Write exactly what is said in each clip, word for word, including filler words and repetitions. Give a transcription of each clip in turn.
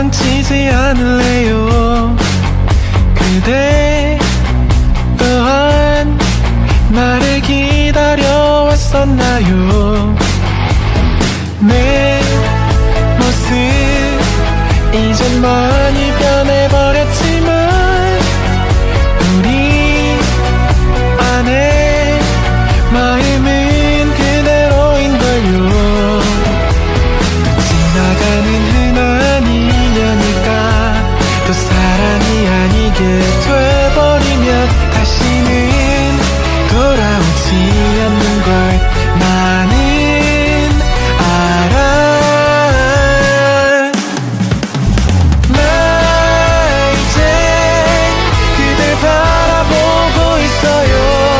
도망치지 않을래요. 그대 또한 나를 기다려왔었나요? 내 모습 이젠 많이 변해버렸지만 우리 안에 마음은 그대로인걸요. 또 지나가는 흔한 인연일까, 또 사랑이 아니게 돼버리면 다시는 돌아오지 않는 걸 나는 알아. 나 이제 그댈 바라보고 있어요.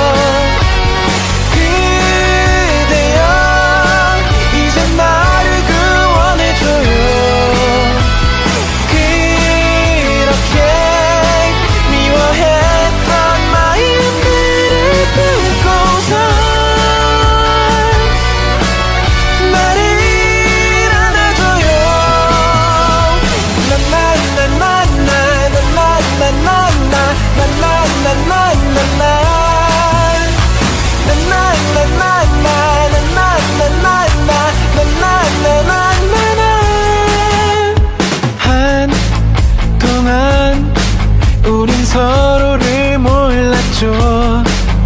그대여 이제 나를 구원해줘요. 그렇게 미워했던 마음들을 품고서 나를 안아줘요. 한동안 우린 서로를 몰랐죠.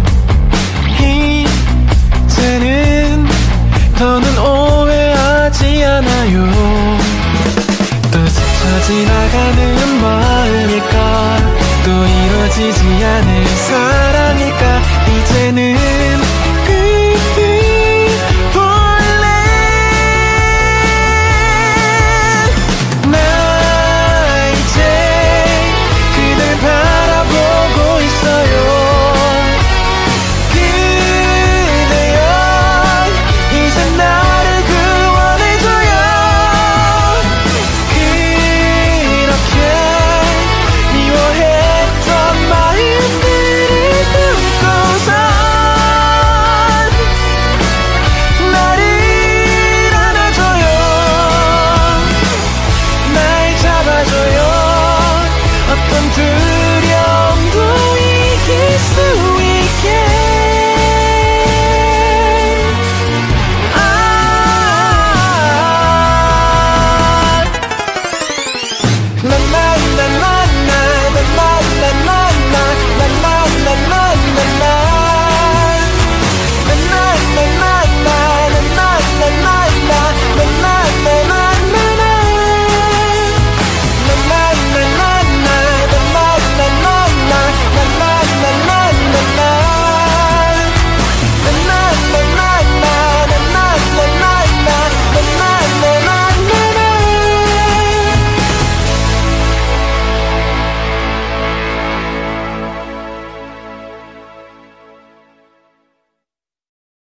이제는 더는 오해하지 않아요. 또 스쳐 지나가는 마음일까, 또 이루어지지 않을 사랑일까. 이제는